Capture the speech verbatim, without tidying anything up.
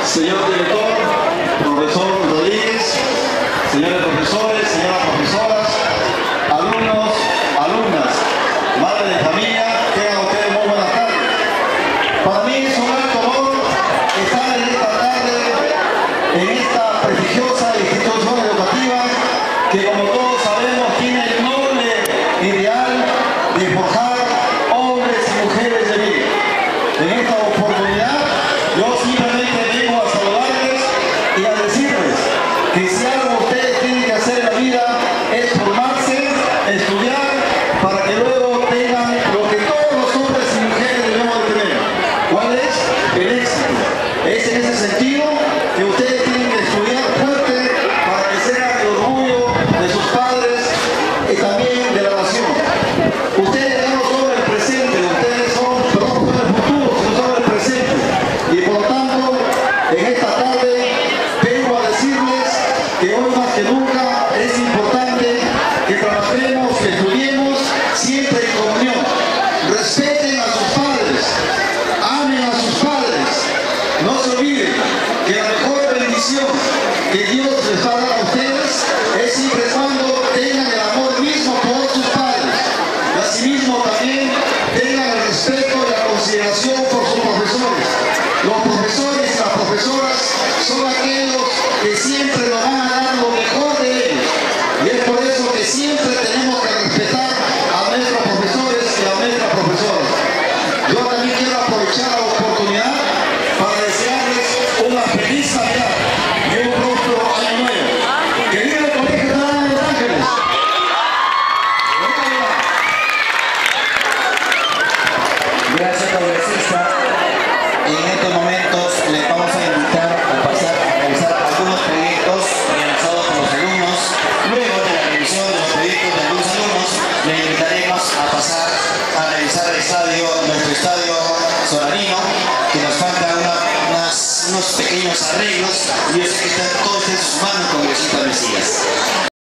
señor director, profesor Rodríguez, señores profesores, señoras profesoras, alumnos, alumnas, madres de familia, tengan ustedes muy buenas tardes. Para mí es un alto honor estar en esta tarde, en esta prestigiosa institución educativa que, como todos sabemos, tiene el noble ideal de forjar hombres y mujeres de bien. En esta oportunidad, yo simplemente vengo a saludarles y a decirles que si algo ustedes tienen que hacer en la vida es formarse, estudiar, para que luego tengan lo que todos los hombres y mujeres debemos de tener. ¿Cuál es? El éxito. Es en ese sentido que ustedes tienen que estudiar fuerte para que sean el orgullo de sus padres y también de la nación. Ustedes no son el presente, ustedes son, perdón, son el futuro, no son el presente. Y por lo tanto, en esta tarde vengo a decirles que hoy más que nunca es importante que trabajemos, que estudiemos siempre en comunión. Respeten a sus padres, amen a sus padres. No se olviden que la mejor bendición que Dios les va a dar a ustedes es siempre y cuando tengan el amor mismo por sus padres. Y asimismo también tengan el respeto y la consideración por sus profesores. Los profesores y las profesoras son aquellos que siempre nos van a dar lo mejor de ellos. Y es por eso que siempre tenemos que respetar a nuestros profesores y a nuestras profesoras. Yo también quiero aprovechar la oportunidad para desearles una feliz Navidad y un próspero año nuevo. ¡Que viva el Colegio Estatal de Los Ángeles! Gracias, congresista. En estos momentos les vamos a invitar a pasar a revisar algunos proyectos realizados por los alumnos. Luego de la revisión de los proyectos de algunos alumnos, les invitaremos a pasar a revisar el estadio, nuestro estadio Solarino, que nos faltan una, unas, unos pequeños arreglos y yo sé que están todos en sus manos, congresista Mesías.